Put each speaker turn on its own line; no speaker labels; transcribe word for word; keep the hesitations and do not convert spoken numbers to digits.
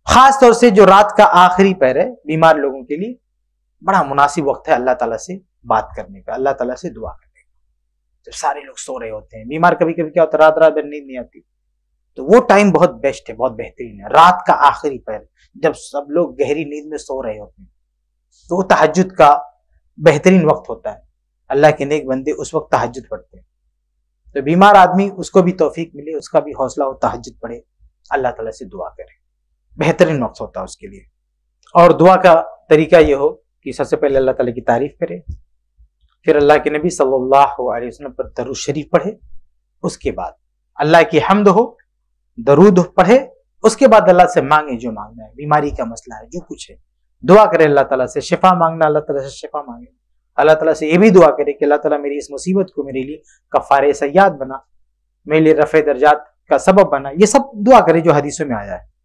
खास तौर से जो रात का आखिरी पहर है बीमार लोगों के लिए बड़ा मुनासिब वक्त है अल्लाह ताला से बात करने का, अल्लाह ताला से दुआ करने का। जब सारे लोग सो रहे होते हैं, बीमार कभी कभी क्या होता है रात रात भर नींद नहीं आती, तो वो टाइम बहुत बेस्ट है, बहुत बेहतरीन है। रात का आखिरी पहर जब सब लोग गहरी नींद में सो रहे होते हैं, तो वो तहज्जुद का बेहतरीन वक्त होता है। अल्लाह के नेक बंदे उस वक्त तहज्जुद पढ़ते हैं। तो बीमार आदमी उसको भी तौफीक मिले, उसका भी हौसला हो, तहज्जुद पढ़े, अल्लाह ताला से दुआ करे, बेहतरीन वक्त होता है उसके लिए। और दुआ का तरीका ये हो कि सबसे पहले अल्लाह ताला की तारीफ करे, फिर अल्लाह के नबी सल्लल्लाहु अलैहि वसल्लम पर दरूद शरीफ पढ़े, उसके बाद अल्लाह की हम्द हो, दरूद पढ़े, उसके बाद अल्लाह से मांगे जो मांगना है, बीमारी का मसला है, जो कुछ है, दुआ करे अल्लाह ताला से, शिफा मांगना अल्लाह ताला से शिफा मांगे, अल्लाह ताला से ये भी दुआ करे कि अल्लाह ताला मेरी इस मुसीबत को मेरे लिए कफ़ारे सय्यात बना, मेरे लिए रफ़े दर्जात का सबब बना। ये सब दुआ करे जो हदीसों में आया है।